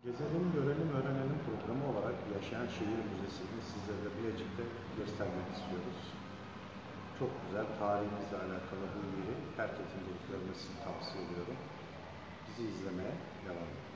Gezelim, görelim, öğrenelim programı olarak Yaşayan Şehir Müzesi'ni sizlerle Bilecik'te göstermek istiyoruz. Çok güzel, tarihimizle alakalı bu yeri herkesin gelip görmesini tavsiye ediyorum. Bizi izlemeye devam edin.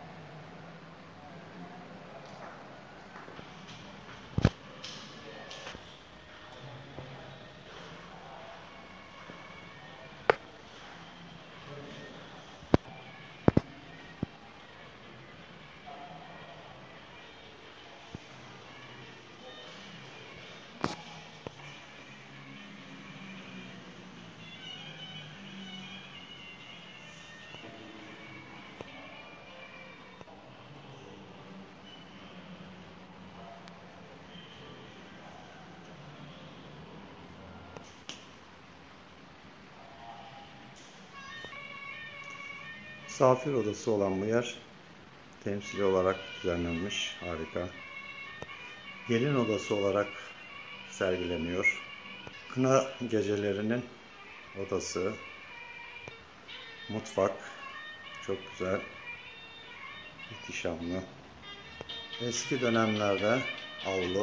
Misafir odası olan bu yer temsili olarak düzenlenmiş. Harika. Gelin odası olarak sergileniyor. Kına gecelerinin odası, mutfak çok güzel, ihtişamlı. Eski dönemlerde avlu,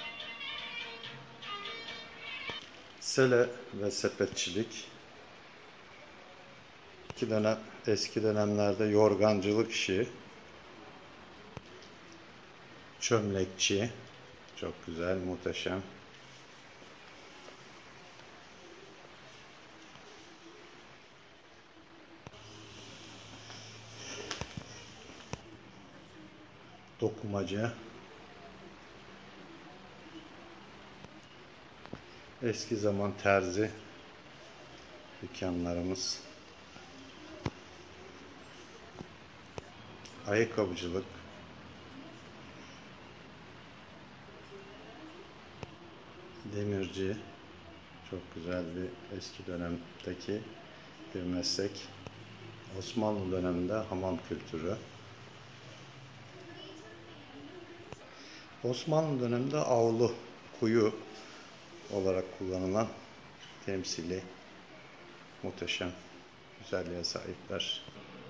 sele ve sepetçilik. Eski dönemlerde yorgancılık işi, çömlekçi, çok güzel, muhteşem. Dokumacı, eski zaman terzi dükkanlarımız, ayakkabıcılık, demirci, çok güzel bir eski dönemdeki bir meslek. Osmanlı döneminde hamam kültürü. Osmanlı döneminde avlu, kuyu olarak kullanılan temsili, muhteşem güzelliğe sahipler.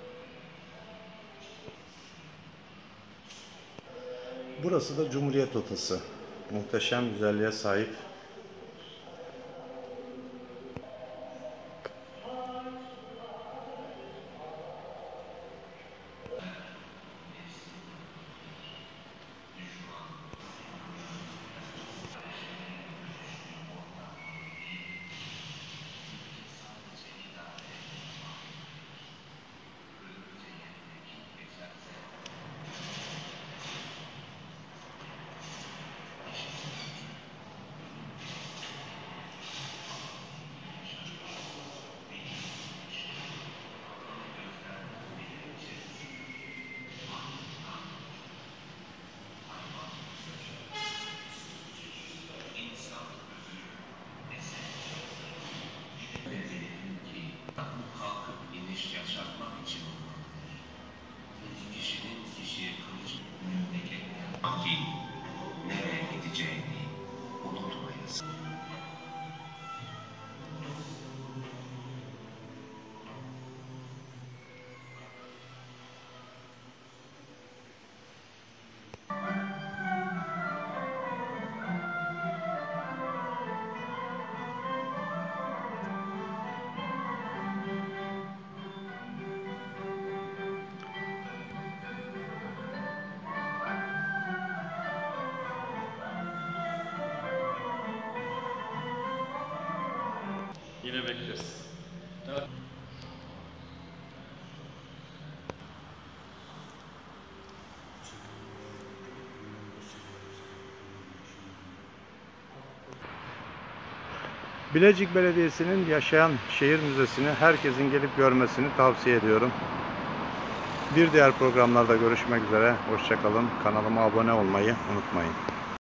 Burası da Cumhuriyet Odası. Muhteşem güzelliğe sahip. Nereye gideceğini unutmayız. Yine bekleriz. Evet. Bilecik Belediyesi'nin Yaşayan Şehir Müzesi'ni herkesin gelip görmesini tavsiye ediyorum. Bir diğer programlarda görüşmek üzere. Hoşça kalın. Kanalıma abone olmayı unutmayın.